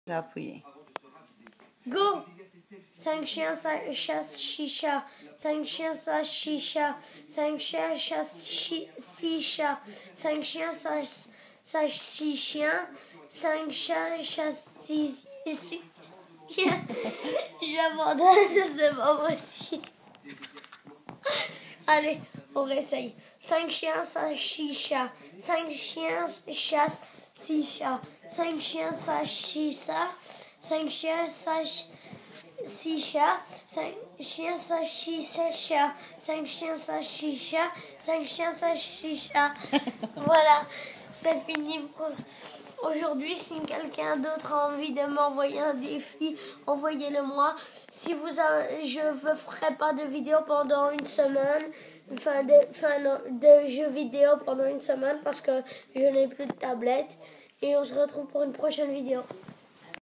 J'ai appuyé. Go! 5 chiens chassent chicha. 5 chiens chassent chicha. 5 chiens chassent 6 chats. 5 chiens chassent 6 chiens. 5 chats chassent 6 chiens. J'abandonne, c'est pas possible. Allez, on réessaye. 5 chiens chassent 6 chats. 5 chiens chassent 6 chats. 5 chiens chassent 6 chats. 5 chiens chassent 6 chats. 5 chiens chassent 6 chats. 5 chiens chassent 6 chats. 5 chiens chassent 6 chats. Voilà, c'est fini pour aujourd'hui. Si quelqu'un d'autre a envie de m'envoyer un défi, envoyez-le moi. Si vous avez, je ne ferai pas de vidéo pendant une semaine, de jeux vidéo pendant une semaine parce que je n'ai plus de tablette. Et on se retrouve pour une prochaine vidéo.